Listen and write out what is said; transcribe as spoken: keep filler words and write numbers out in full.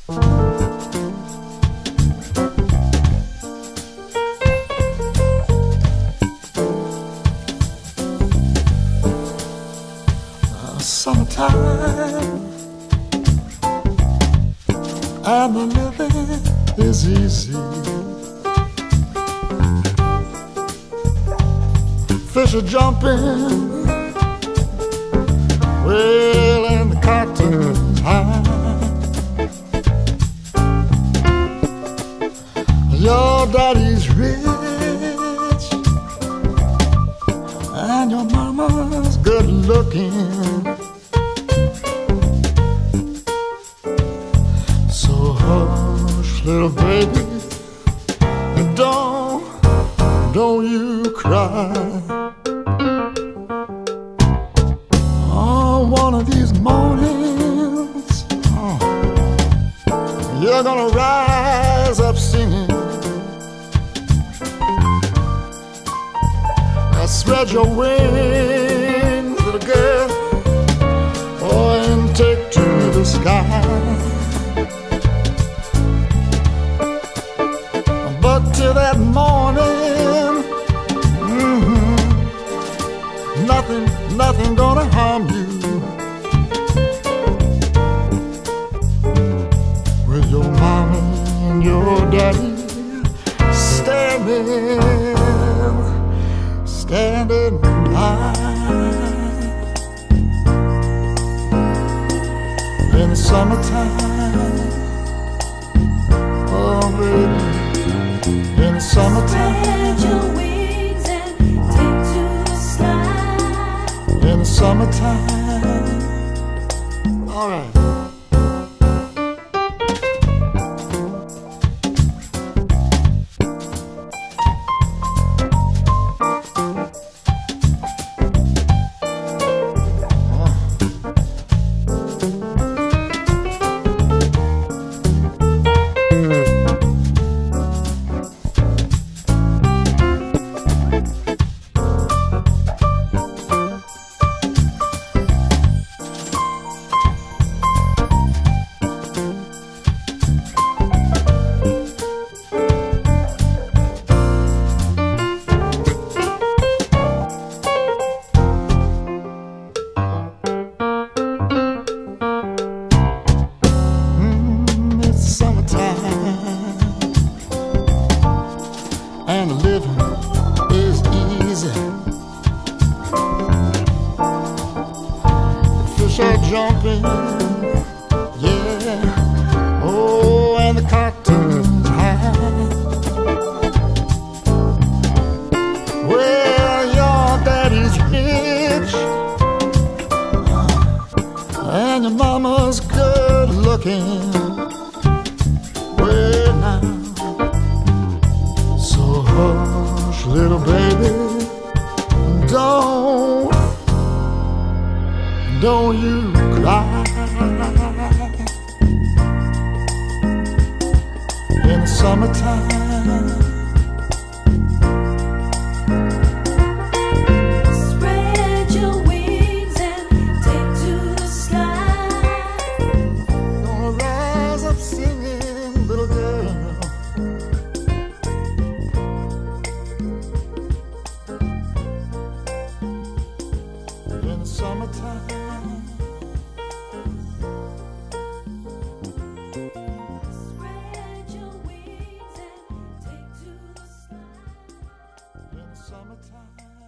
Summertime and the living is easy. Fish are jumping, well, and the cotton's high. Your daddy's rich and your mama's good looking. So hush, little baby, don't, don't you cry. Oh, one of these mornings, oh, you're gonna rise up singing. Spread your wings, little girl, oh, and take to the sky. But till that morning, mm-hmm, nothing, nothing gonna harm you. With your mama and your daddy standing, standing by. In the summertime, oh baby, in the summertime, spread your wings and take to the sky. in the summertime, all right. And living is easy. The fish are jumping, yeah. Oh, and the cotton's high. Well, your daddy's rich and your mama's good looking. Well, now, hush, little baby, don't, don't you cry. In the summertime, Spread your wings and take to the sky. gonna rise up singing, little girl. In the summertime, Spread your wings and take to the sky. in the summertime.